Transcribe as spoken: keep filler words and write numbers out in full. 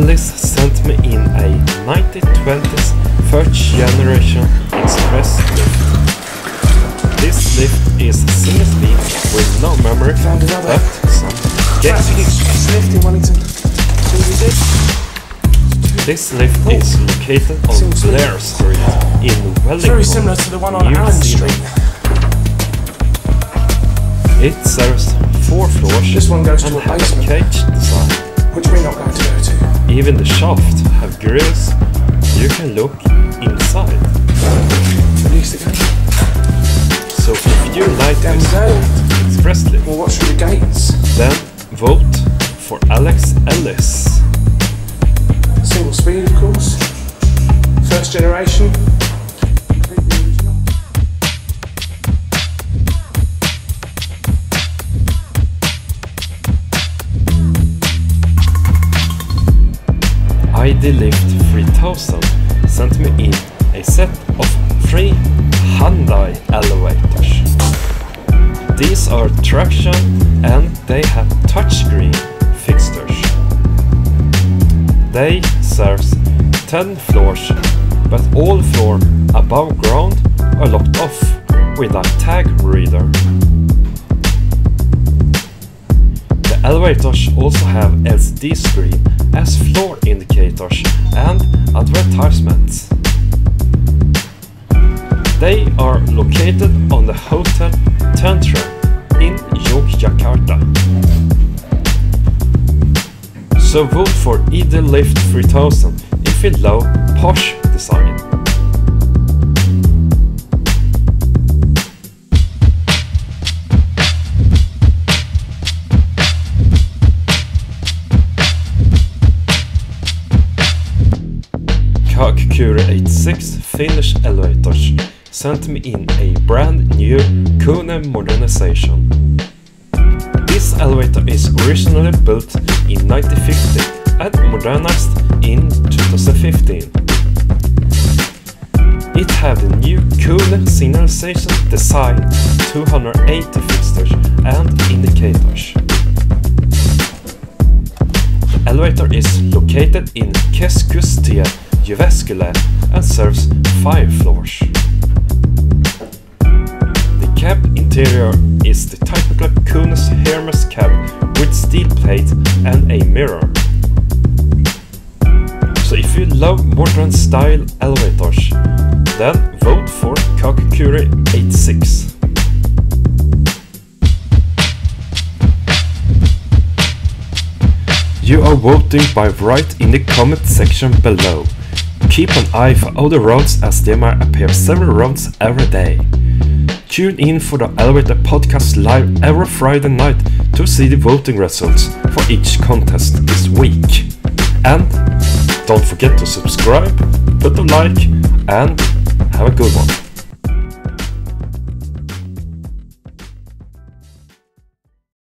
Ellis sent me in a nineteen twenties first generation express lift. This lift is single speed with no memory, Found another. but some Classic gates. express lift in Wellington. This lift is located on Blair Street in Wellington, Very similar to the one on New Allen Zealand. Street. It serves four floors This one goes to and a has a basement. cage design. Which we're not going to go to. Even the shaft have grills. You can look inside. Release the gate. So if you like Down this there. old express lift, We'll watch through the gates. then vote for Alex Ellis. Single speed, of course. First generation. Completely original. I D Lift three thousand sent me in a set of three Hyundai elevators. These are traction and they have touchscreen fixtures. They serves ten floors, but all floors above ground are locked off with a tag reader. The elevators also have L C D screen as floor indicators and advertisements. They are located on the Hotel Tantra in Yogyakarta. So vote for I D Lift three thousand if you love posh design. Kakuri eighty-six Finnish elevators sent me in a brand new Kone modernization. This elevator is originally built in nineteen fifty and modernized in two thousand fifteen. It had a new Kone signalization design, two hundred eighty fixtures and indicators. The elevator is located in Keskustie, Jyväskylä and serves five floors. The cab interior is the typical Kone's Hermes cab with steel plate and a mirror. So if you love modern style elevators, then vote for Kakuri eighty-six. You are voting by right in the comment section below. Keep an eye for other rounds as there might appear several rounds every day. Tune in for the Elevator Podcast live every Friday night to see the voting results for each contest this week. And don't forget to subscribe, put a like and have a good one.